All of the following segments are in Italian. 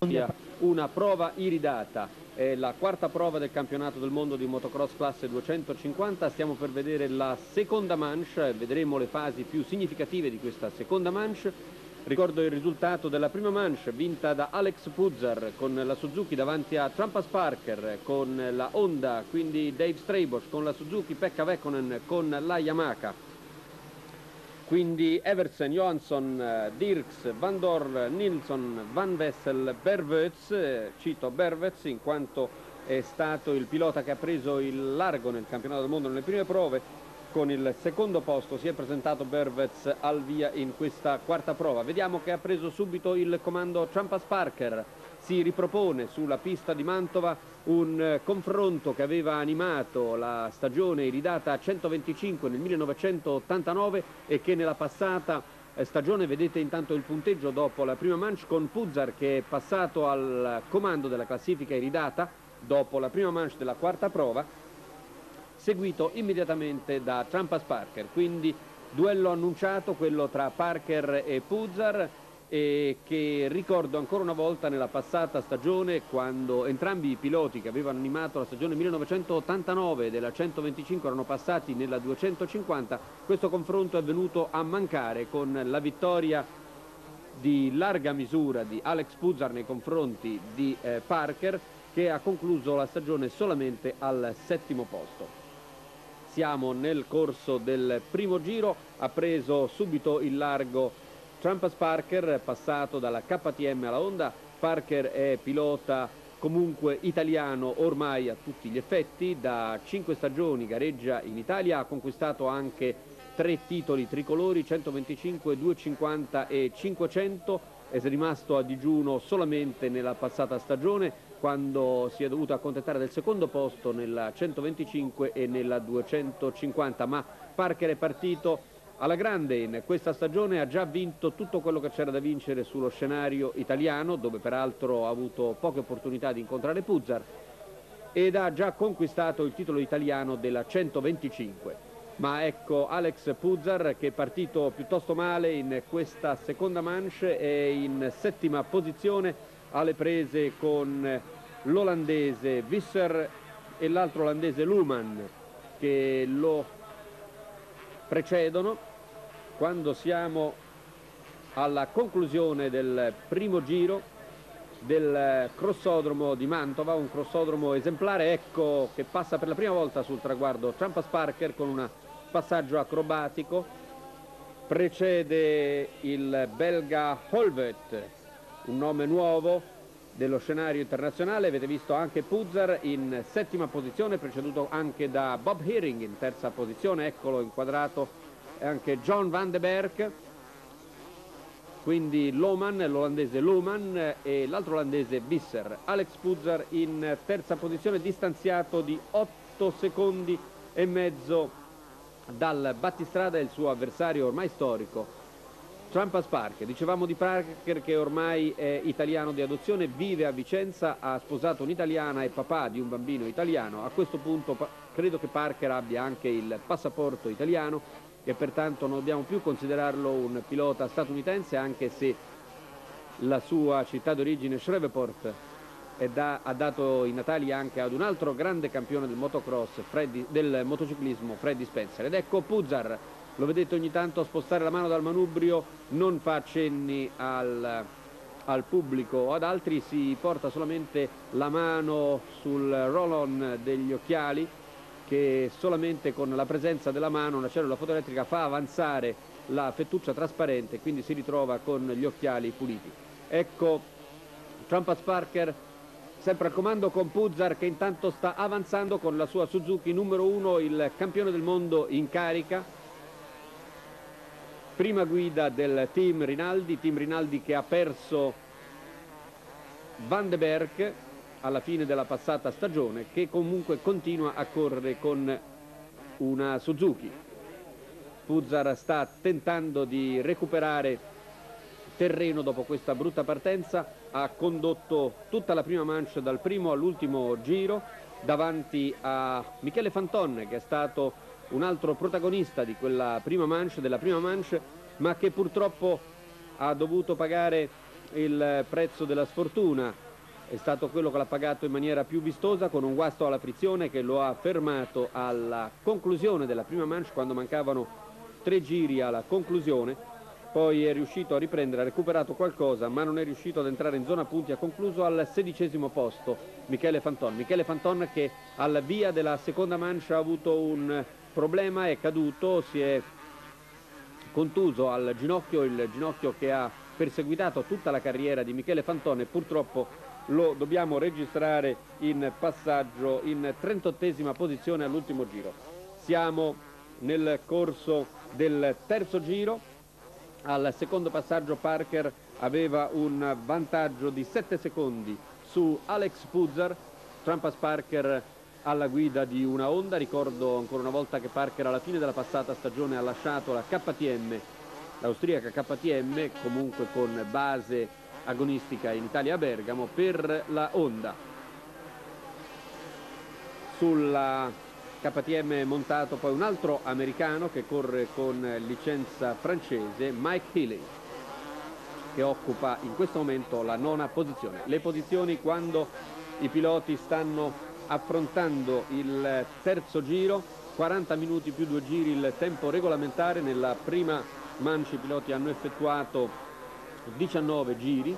Una prova iridata, è la quarta prova del campionato del mondo di motocross classe 250, stiamo per vedere la seconda manche, vedremo le fasi più significative di questa seconda manche. Ricordo il risultato della prima manche vinta da Alex Puzzar con la Suzuki davanti a Trampas Parker, con la Honda, quindi Dave Straybosch, con la Suzuki Pekka Vähkönen, con la Yamaha. Quindi Eversen, Johansson, Dirks, Van Dor, Nilsson, Van Wessel, Berwetz, cito Berwetz in quanto è stato il pilota che ha preso il largo nel campionato del mondo nelle prime prove. Con il secondo posto si è presentato Berwetz al via in questa quarta prova. Vediamo che ha preso subito il comando Trampas Parker, si ripropone sulla pista di Mantova un confronto che aveva animato la stagione iridata 125 nel 1989 e che nella passata stagione, vedete intanto il punteggio dopo la prima manche con Puzzar che è passato al comando della classifica iridata dopo la prima manche della quarta prova, seguito immediatamente da Trampas Parker. Quindi duello annunciato, quello tra Parker e Puzzar, e che ricordo ancora una volta nella passata stagione, quando entrambi i piloti che avevano animato la stagione 1989 della 125 erano passati nella 250, questo confronto è venuto a mancare con la vittoria di larga misura di Alex Puzzar nei confronti di Parker, che ha concluso la stagione solamente al settimo posto. Siamo nel corso del primo giro, ha preso subito il largo Trampas Parker, passato dalla KTM alla Honda. Parker è pilota comunque italiano ormai a tutti gli effetti, da 5 stagioni gareggia in Italia, ha conquistato anche 3 titoli tricolori, 125, 250 e 500, è rimasto a digiuno solamente nella passata stagione, quando si è dovuto accontentare del secondo posto nella 125 e nella 250, ma Parker è partito alla grande in questa stagione, ha già vinto tutto quello che c'era da vincere sullo scenario italiano, dove peraltro ha avuto poche opportunità di incontrare Puzzar, ed ha già conquistato il titolo italiano della 125. Ma ecco Alex Puzzar, che è partito piuttosto male in questa seconda manche, è in settima posizione alle prese con l'olandese Visser e l'altro olandese Luhmann, che lo precedono. Quando siamo alla conclusione del primo giro del crossodromo di Mantova, un crossodromo esemplare, ecco che passa per la prima volta sul traguardo Trampas Parker con un passaggio acrobatico, precede il belga Holvet, un nome nuovo dello scenario internazionale. Avete visto anche Puzzar in settima posizione, preceduto anche da Bob Heering in terza posizione, eccolo inquadrato anche John Van de Berg, quindi l'olandese Luhmann e l'altro olandese Visser. Alex Puzzar in terza posizione, distanziato di 8 secondi e mezzo dal battistrada e il suo avversario ormai storico Trampas Parker. Dicevamo di Parker che ormai è italiano di adozione, vive a Vicenza, ha sposato un'italiana e papà di un bambino italiano. A questo punto credo che Parker abbia anche il passaporto italiano e pertanto non dobbiamo più considerarlo un pilota statunitense, anche se la sua città d'origine Shreveport ha dato i natali anche ad un altro grande campione del motocross, del motociclismo, Freddy Spencer. Ed ecco Puzzar, lo vedete ogni tanto spostare la mano dal manubrio, non fa accenni al pubblico o ad altri, si porta solamente la mano sul roll-on degli occhiali, che solamente con la presenza della mano, una cellula fotoelettrica, fa avanzare la fettuccia trasparente, quindi si ritrova con gli occhiali puliti. Ecco Trampas Parker sempre al comando con Puzzar, che intanto sta avanzando con la sua Suzuki numero 1, il campione del mondo in carica. Prima guida del team Rinaldi che ha perso Van de Berg alla fine della passata stagione, che comunque continua a correre con una Suzuki. Puzzar sta tentando di recuperare terreno dopo questa brutta partenza, ha condotto tutta la prima manche dal primo all'ultimo giro davanti a Michele Fanton, che è stato un altro protagonista di quella prima manche, ma che purtroppo ha dovuto pagare il prezzo della sfortuna è stato quello che l'ha pagato in maniera più vistosa, con un guasto alla frizione che lo ha fermato alla conclusione della prima manche, quando mancavano 3 giri alla conclusione. Poi è riuscito a riprendere, ha recuperato qualcosa, ma non è riuscito ad entrare in zona punti. Ha concluso al 16° posto Michele Fanton. Michele Fanton, che al via della seconda manche ha avuto un problema, è caduto, si è contuso al ginocchio, il ginocchio che ha perseguitato tutta la carriera di Michele Fanton, e purtroppo lo dobbiamo registrare in passaggio in 38esima posizione all'ultimo giro. Siamo nel corso del terzo giro. Al secondo passaggio Parker aveva un vantaggio di 7 secondi su Alex Puzzar. Trampas Parker alla guida di una Honda. Ricordo ancora una volta che Parker alla fine della passata stagione ha lasciato la KTM, l'austriaca KTM, comunque con base agonistica in Italia a Bergamo, per la Honda. Sulla KTM è montato poi un altro americano che corre con licenza francese, Mike Healy, che occupa in questo momento la 9ª posizione. Le posizioni quando i piloti stanno affrontando il terzo giro: 40 minuti più 2 giri il tempo regolamentare. Nella prima manche i piloti hanno effettuato 19 giri.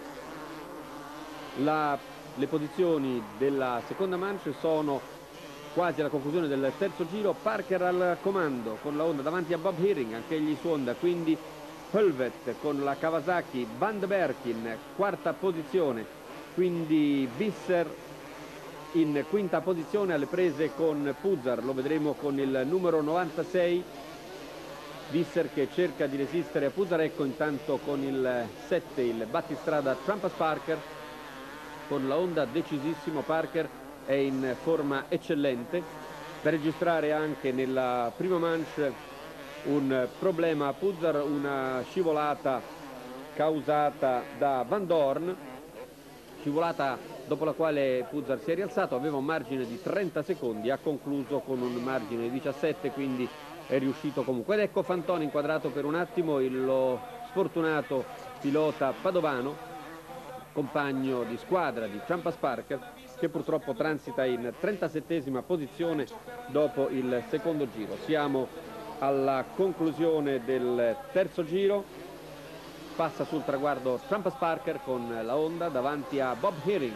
Le posizioni della seconda manche sono quasi alla conclusione del terzo giro. Parker al comando con la Honda davanti a Bob Hearing, anche egli su Honda, quindi Hölvet con la Kawasaki, Van de Berk in quarta posizione, quindi Visser in quinta posizione alle prese con Puzzar, lo vedremo con il numero 96, Visser che cerca di resistere a Puzzar. Ecco intanto con il 7 il battistrada Trampas Parker, con la Honda decisissimo. Parker è in forma eccellente. Da registrare anche nella prima manche un problema a Puzzar, una scivolata causata da Van Dorn, scivolata dopo la quale Puzzar si è rialzato, aveva un margine di 30 secondi, ha concluso con un margine di 17, quindi è riuscito comunque. Ed ecco Fanton inquadrato per un attimo, lo sfortunato pilota padovano, compagno di squadra di Trampas Parker, che purtroppo transita in 37esima posizione dopo il secondo giro. Siamo alla conclusione del terzo giro. Passa sul traguardo Trampas Parker con la Honda davanti a Bob Hearing,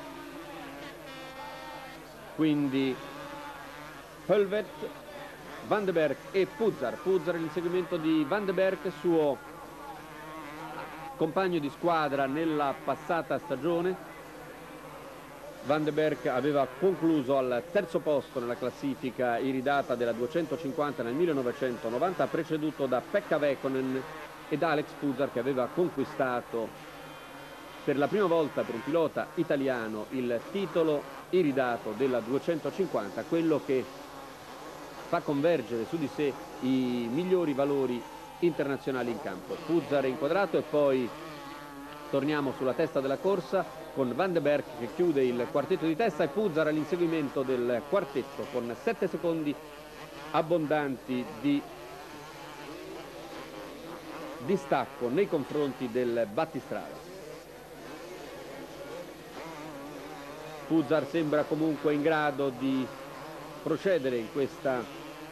quindi Hölvet, Van de Berk e Puzzar. Puzzar l'inseguimento di Van de Berk, suo compagno di squadra nella passata stagione. Van de Berk aveva concluso al terzo posto nella classifica iridata della 250 nel 1990, preceduto da Pekka Vähkönen ed Alex Puzzar, che aveva conquistato per la prima volta per un pilota italiano il titolo iridato della 250, quello che fa convergere su di sé i migliori valori internazionali in campo. Puzzar è inquadrato e poi torniamo sulla testa della corsa con Van de Berk che chiude il quartetto di testa e Puzzar all'inseguimento del quartetto con 7 secondi abbondanti di distacco nei confronti del battistrada. Puzzar sembra comunque in grado di procedere in questa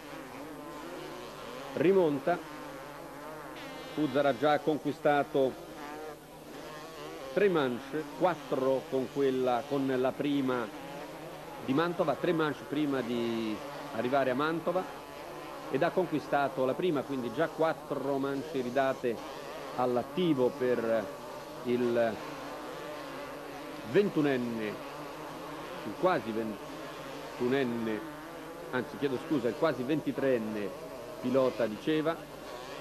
rimonta. Puzzar ha già conquistato 3 manche, 4 con la prima di Mantova, 3 manche prima di arrivare a Mantova, ed ha conquistato la prima, quindi già 4 manche iridate all'attivo per il 21enne, il quasi 21enne, anzi chiedo scusa, il quasi 23enne pilota di Ceva.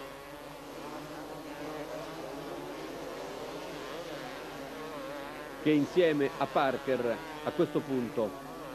Che insieme a Parker a questo punto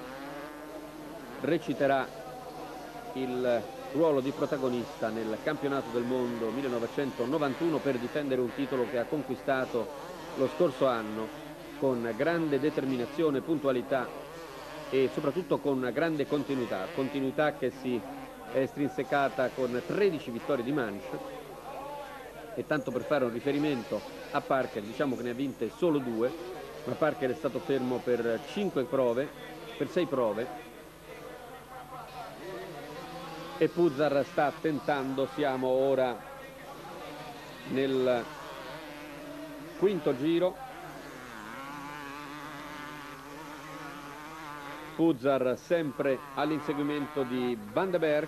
reciterà il ruolo di protagonista nel campionato del mondo 1991 per difendere un titolo che ha conquistato lo scorso anno con grande determinazione, puntualità e soprattutto con grande continuità che si è estrinsecata con 13 vittorie di manche. E tanto per fare un riferimento a Parker. Diciamo che ne ha vinte solo 2, ma Parker è stato fermo per 6 prove, e Puzzar sta tentando. Siamo ora nel quinto giro. Puzzar sempre all'inseguimento di Van de Berg.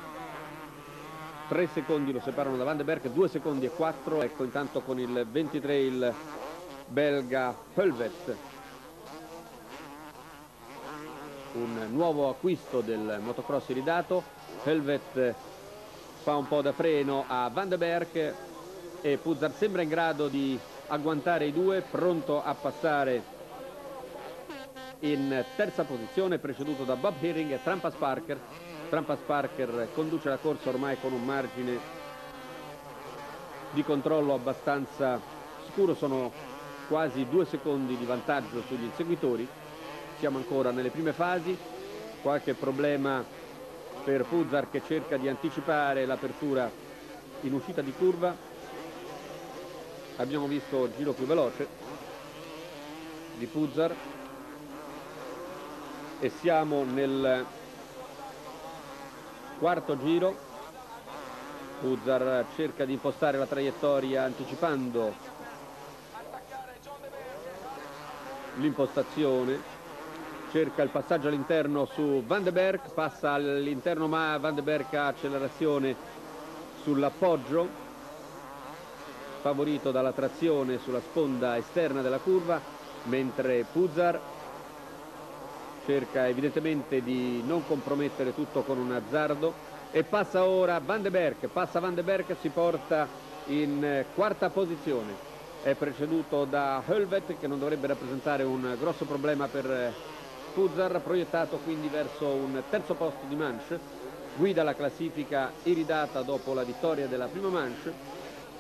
3 secondi lo separano da Van de Berg, 2 secondi e 4. Ecco intanto con il 23 il belga Helvet, un nuovo acquisto del motocross iridato. Helvet fa un po' da freno a Van de Berg e Puzzar sembra in grado di agguantare i due, pronto a passare in terza posizione, preceduto da Bob Heering e Trampas Parker. Trampas Parker conduce la corsa ormai con un margine di controllo abbastanza sicuro, sono quasi 2 secondi di vantaggio sugli inseguitori. Siamo ancora nelle prime fasi, qualche problema per Puzzar che cerca di anticipare l'apertura in uscita di curva. Abbiamo visto il giro più veloce di Puzzar e siamo nel quarto giro. Puzzar cerca di impostare la traiettoria anticipando l'impostazione, cerca il passaggio all'interno su Van de Berg, passa all'interno ma Van de Berg ha accelerazione sull'appoggio, favorito dalla trazione sulla sponda esterna della curva, mentre Puzzar cerca evidentemente di non compromettere tutto con un azzardo e passa ora Van de Berg, si porta in quarta posizione, è preceduto da Helvet che non dovrebbe rappresentare un grosso problema per Puzzar, proiettato quindi verso un terzo posto di manche, guida la classifica iridata dopo la vittoria della prima manche.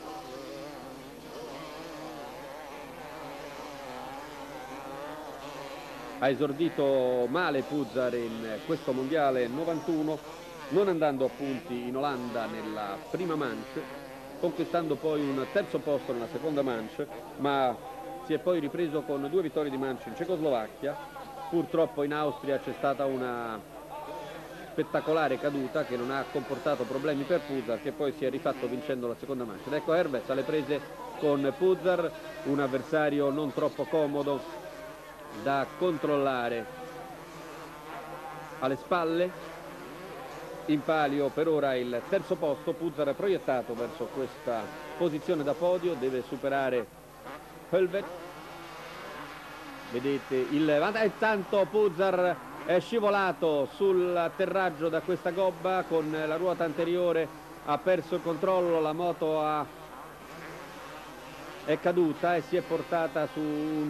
Ha esordito male Puzzar in questo mondiale 91, non andando a punti in Olanda nella prima manche, conquistando poi un terzo posto nella seconda manche, ma si è poi ripreso con 2 vittorie di manche in Cecoslovacchia. Purtroppo in Austria c'è stata una spettacolare caduta che non ha comportato problemi per Puzzar, che poi si è rifatto vincendo la seconda manche. Ed ecco Herbert alle prese con Puzzar, un avversario non troppo comodo da controllare alle spalle. In palio per ora il terzo posto. Puzzar è proiettato verso questa posizione da podio, deve superare Helvet. Vedete intanto Puzzar è scivolato sull'atterraggio da questa gobba con la ruota anteriore, ha perso il controllo, la moto è caduta e si è portata su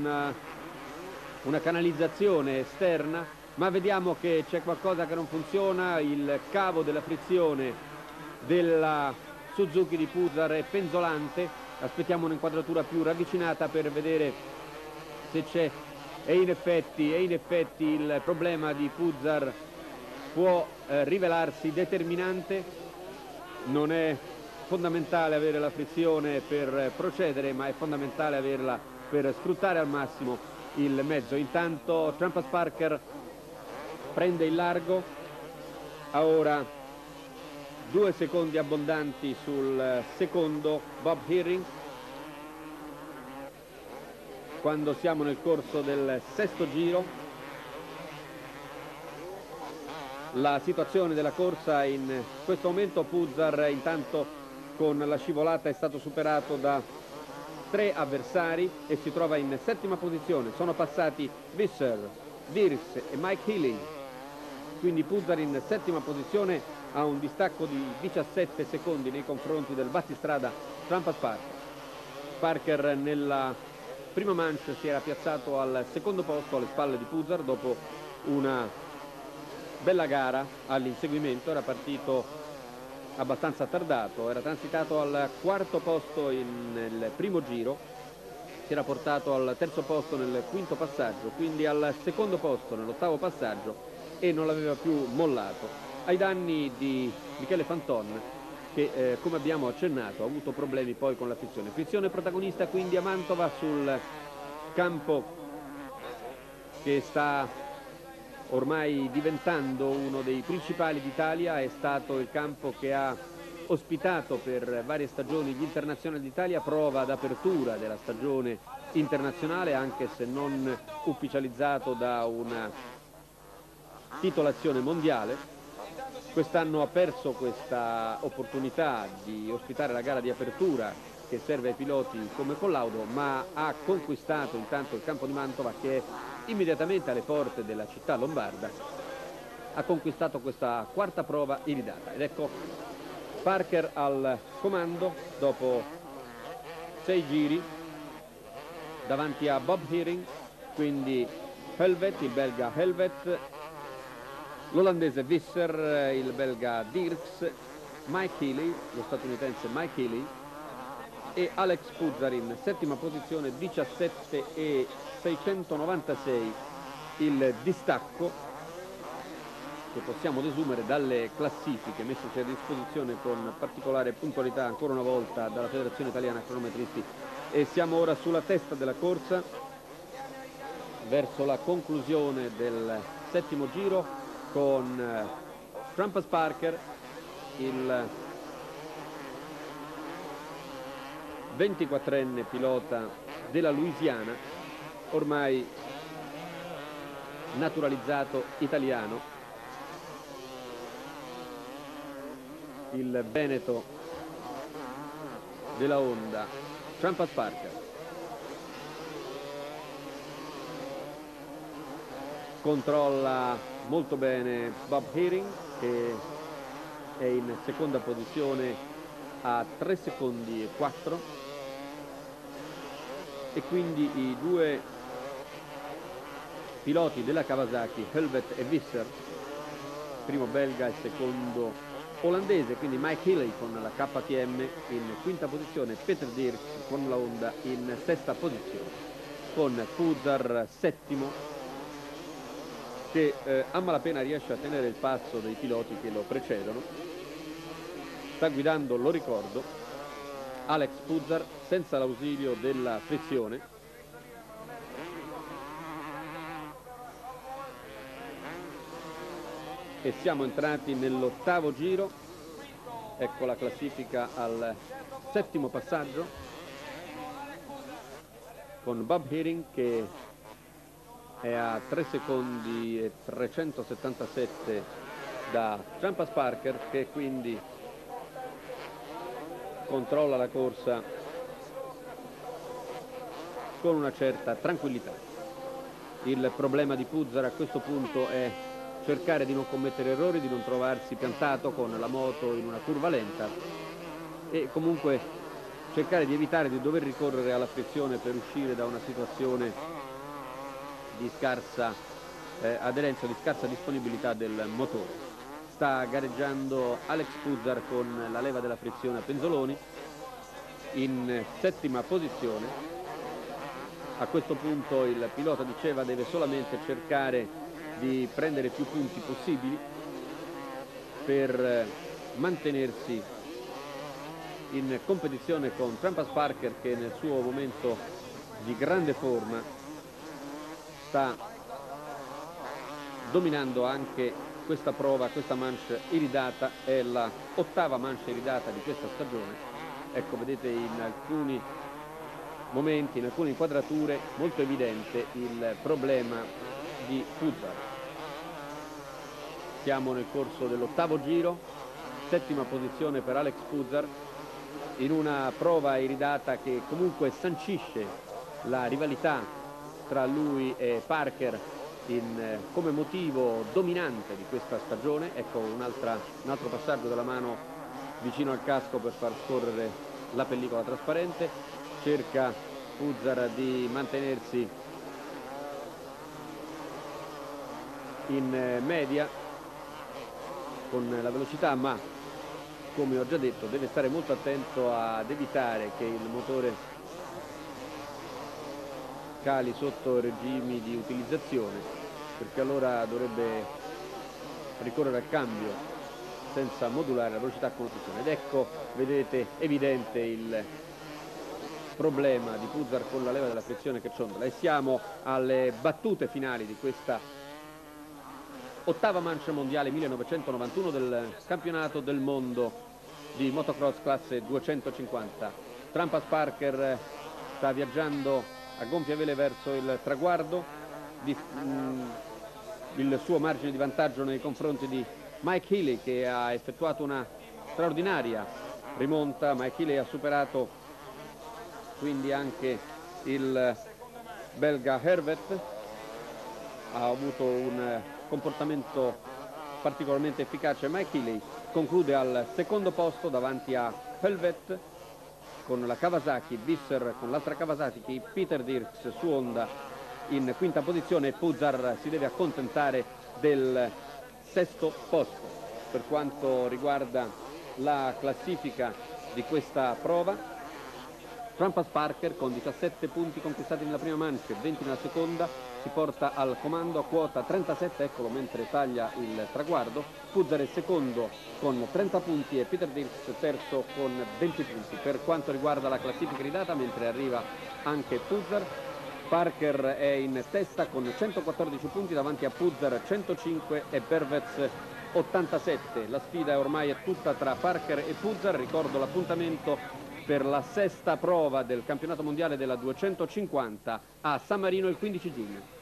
una canalizzazione esterna, ma vediamo che c'è qualcosa che non funziona. Il cavo della frizione della Suzuki di Puzzar è penzolante, aspettiamo un'inquadratura più ravvicinata per vedere se c'è, e in effetti il problema di Puzzar può rivelarsi determinante. Non è fondamentale avere la frizione per procedere, ma è fondamentale averla per sfruttare al massimo il mezzo. Intanto Trampas Parker prende il largo, ha ora 2 secondi abbondanti sul secondo Bob Heering. Quando siamo nel corso del sesto giro, la situazione della corsa in questo momento: Puzzar intanto con la scivolata è stato superato da 3 avversari e si trova in settima posizione. Sono passati Visser, Dirks e Mike Healy, quindi Puzzar in settima posizione ha un distacco di 17 secondi nei confronti del battistrada Trampas Parker. Parker nella prima manche si era piazzato al secondo posto alle spalle di Puzzar dopo una bella gara all'inseguimento, era partito abbastanza tardato, era transitato al quarto posto nel primo giro, si era portato al terzo posto nel quinto passaggio, quindi al secondo posto nell'ottavo passaggio, e non l'aveva più mollato, ai danni di Michele Fanton, che come abbiamo accennato ha avuto problemi poi con la frizione. Frizione protagonista quindi a Mantova sul campo che sta ormai diventando uno dei principali d'Italia. È stato il campo che ha ospitato per varie stagioni gli internazionali d'Italia, prova d'apertura della stagione internazionale, anche se non ufficializzato da una titolazione mondiale. Quest'anno ha perso questa opportunità di ospitare la gara di apertura che serve ai piloti come collaudo, ma ha conquistato intanto il campo di Mantova, che è immediatamente alle porte della città lombarda. Ha conquistato questa quarta prova iridata ed ecco Parker al comando dopo 6 giri davanti a Bob Heering, quindi Helvet, il belga Helvet, l'olandese Visser, il belga Dirks, Mike Healy, lo statunitense Mike Healy, e Alex Puzzar in settima posizione, 17,696 il distacco che possiamo desumere dalle classifiche messesi a disposizione con particolare puntualità ancora una volta dalla Federazione Italiana Cronometristi. E siamo ora sulla testa della corsa verso la conclusione del settimo giro con Trampas Parker, il 24enne pilota della Louisiana, ormai naturalizzato italiano, il veneto della Honda, Trampas Parker. Controlla molto bene Bob Heering, che è in seconda posizione a 3 secondi e 4, e quindi i due piloti della Kawasaki, Helvet e Visser, primo belga e secondo olandese, quindi Mike Healy con la KTM in quinta posizione, Peter Dirks con la Honda in sesta posizione, con Puzzar settimo, che a malapena riesce a tenere il passo dei piloti che lo precedono. Sta guidando, lo ricordo, Alex Puzzar senza l'ausilio della frizione. E siamo entrati nell'ottavo giro, ecco la classifica al settimo passaggio, con Bob Heering che è a 3 secondi e 377 da Trampas Parker, che quindi controlla la corsa con una certa tranquillità. Il problema di Puzzar a questo punto è cercare di non commettere errori, di non trovarsi piantato con la moto in una curva lenta e comunque cercare di evitare di dover ricorrere alla frizione per uscire da una situazione di scarsa aderenza, di scarsa disponibilità del motore. Sta gareggiando Alex Puzzar con la leva della frizione a penzoloni in settima posizione. A questo punto il pilota diceva deve solamente cercare di prendere più punti possibili per mantenersi in competizione con Trampas Parker, che nel suo momento di grande forma sta dominando anche questa prova, questa manche iridata. È la ottava manche iridata di questa stagione. Ecco, vedete in alcuni momenti, in alcune inquadrature, molto evidente il problema di Puzzar. Siamo nel corso dell'ottavo giro, settima posizione per Alex Puzzar, in una prova iridata che comunque sancisce la rivalità tra lui e Parker come motivo dominante di questa stagione. Ecco un altro passaggio della mano vicino al casco per far scorrere la pellicola trasparente. Cerca Puzzar di mantenersi in media con la velocità, ma come ho già detto deve stare molto attento ad evitare che il motore cali sotto regimi di utilizzazione, perché allora dovrebbe ricorrere al cambio senza modulare la velocità con attenzione. Ed ecco, vedete, evidente il problema di Puzzar con la leva della frizione che ciondola. E siamo alle battute finali di questa ottava mancia mondiale 1991 del campionato del mondo di motocross classe 250. Trampas Parker sta viaggiando a gonfie vele verso il traguardo, il suo margine di vantaggio nei confronti di Mike Healy, che ha effettuato una straordinaria rimonta. Mike Healy ha superato quindi anche il belga Hervet, ha avuto un comportamento particolarmente efficace. Mike Healy conclude al secondo posto davanti a Helvet con la Kawasaki, Visser con l'altra Kawasaki, Peter Dirks su Honda in quinta posizione. Puzzar si deve accontentare del sesto posto. Per quanto riguarda la classifica di questa prova, Trampas Parker con 17 punti conquistati nella prima mancia e 20 nella seconda si porta al comando a quota 37, eccolo mentre taglia il traguardo. Puzzar è secondo con 30 punti e Peter Dirks terzo con 20 punti. Per quanto riguarda la classifica ridata, mentre arriva anche Puzzar, Parker è in testa con 114 punti davanti a Puzzar 105 e Bervez 87. La sfida ormai è tutta tra Parker e Puzzar. Ricordo l'appuntamento per la sesta prova del campionato mondiale della 250 a San Marino il 15 giugno.